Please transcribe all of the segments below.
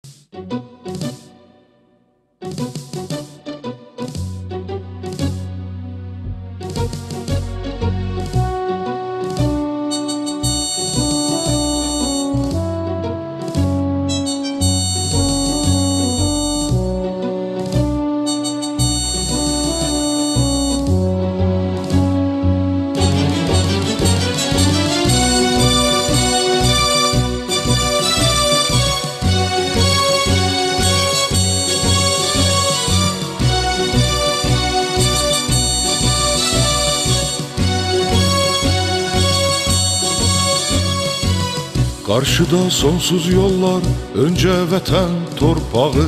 Karşıda sonsuz yollar, önce vətən torpağı.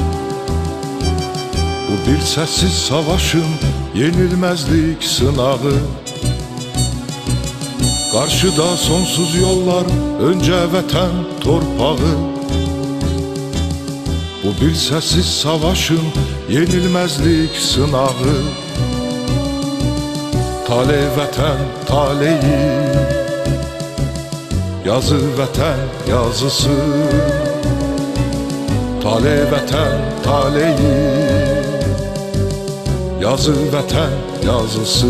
Bu bir səssiz savaşın yenilmezlik sınağı. Karşıda sonsuz yollar, önce vətən torpağı. Bu bir səssiz savaşın yenilmezlik sınağı. Tale vətən taleyi, yazı vətən yazısı. Tale vətən taleyi, yazı vətən yazısı.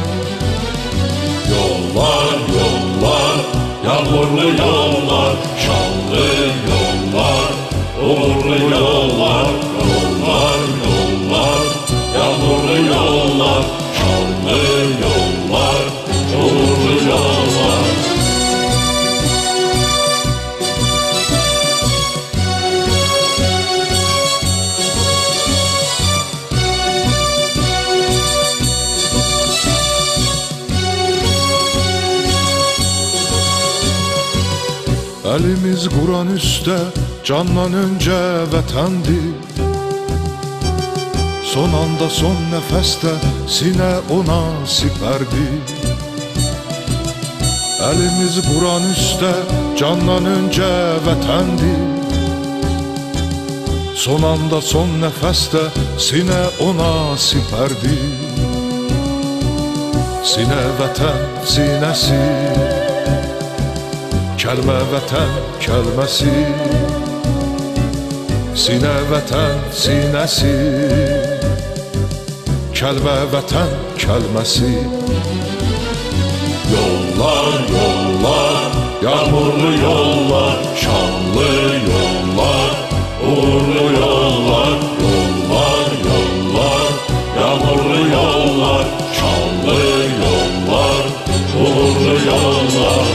Yollar, yollar, yağmurlu yollar, şanlı yollar, uğurlu yollar. Yollar, yollar, yağmurlu yollar, şanlı yollar, uğurlu yollar. Elimiz Kur'an üstte, candan önce vətəndir. Son anda son nefeste, sine ona siperdir. Elimiz Kur'an üstte, candan önce vətəndir. Son anda son nefeste, sine ona siperdir. Sine vətən sinesi, kəlmə vətən kəlməsi. Sinə vətən sinəsi, kəlmə vətən kəlməsi. Yollar, yollar, yağmurlu yollar, şanlı yollar, uğurlu yollar. Yollar, yollar, yağmurlu yollar, şanlı yollar, uğurlu yollar.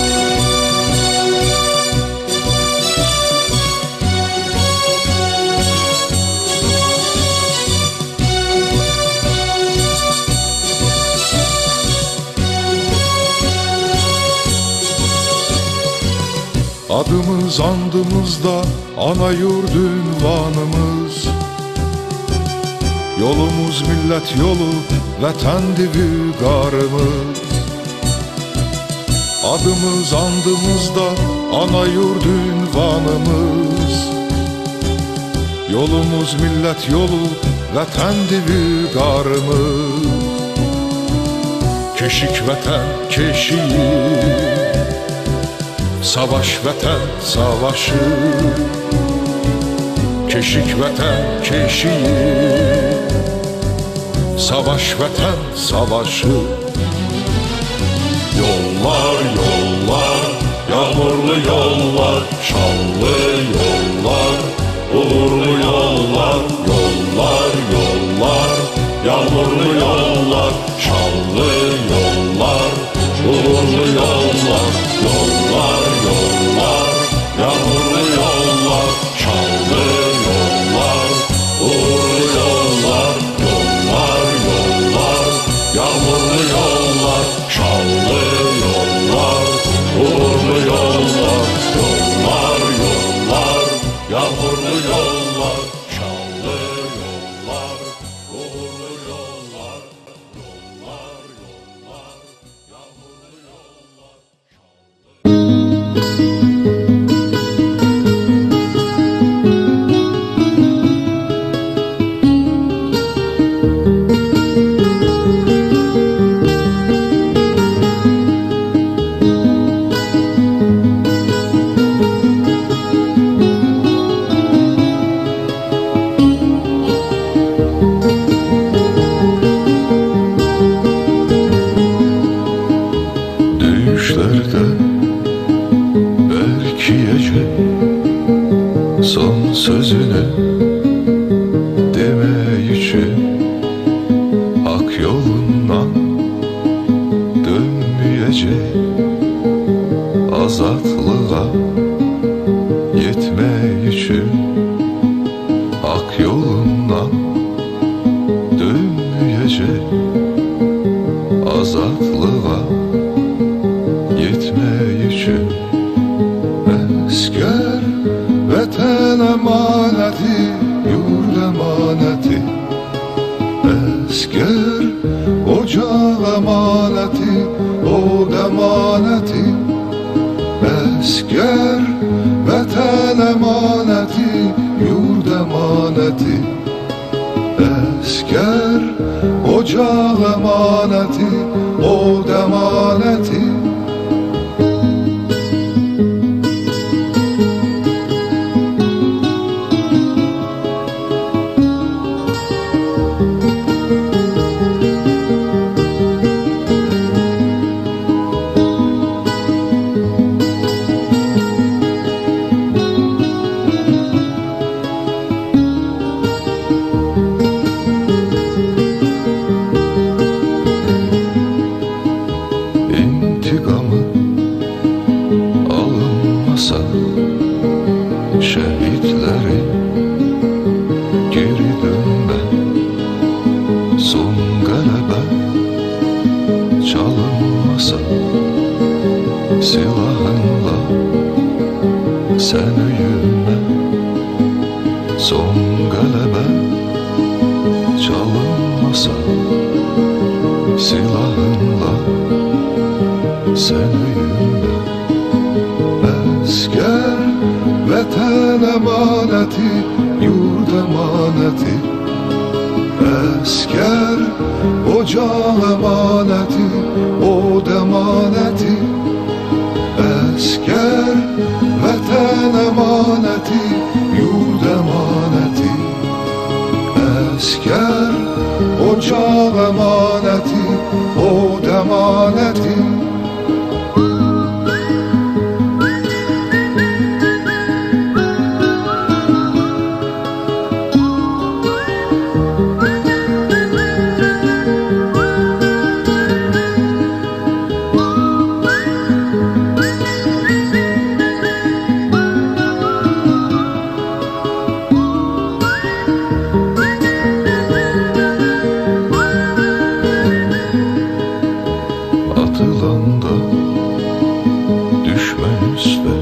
Adımız andımızda ana yurd ünvanımız. Yolumuz millet yolu, vətəndir vüqarımız. Adımız andımızda ana yurd ünvanımız. Yolumuz millet yolu, vətəndir vüqarımız. Keşik vətən keşiyi, savaş vətən savaşı. Keşik vətən keşiyi, savaş vətən savaşı. Yollar, yollar, yağmurlu yollar, şanlı yollar, uğurlu yollar. Yollar, yollar, yağmurlu yollar, şanlı yollar, uğurlu yollar. Yollar, yollar, yağmurlu yollar, şanlı yollar, uğurlu yollar. Yollar, yollar, yağmurlu yollar, şanlı yollar, uğurlu yollar. Yollar, yollar, yağmurlu yollar, şanlı yollar, uğurlu yollar. Yollar, yollar, yağmurlu yollar. son sözünü demeyişi, hak yolundan dönmeyecek, azatlığa yetmeyişi, hak yolundan dönmeyecek, azatlığa yetmeyişi. Esker vatan emaneti, yurt emaneti, esker ocak emaneti, od emaneti, esker vatan emaneti, yurt emaneti, esker ocak emaneti, od emaneti. İntikamı alınmasa şehitleri geri dönme, son galebe çalınmasa silahınla sen öyünme, son galebe çalınmasa silahınla sen öyünme. Esker vatan emaneti, yurt emaneti, esker ocak emaneti, od emaneti, esker vatan emaneti, yurt emaneti, esker ocak emaneti, od emaneti. Atılanda düşme üstüne,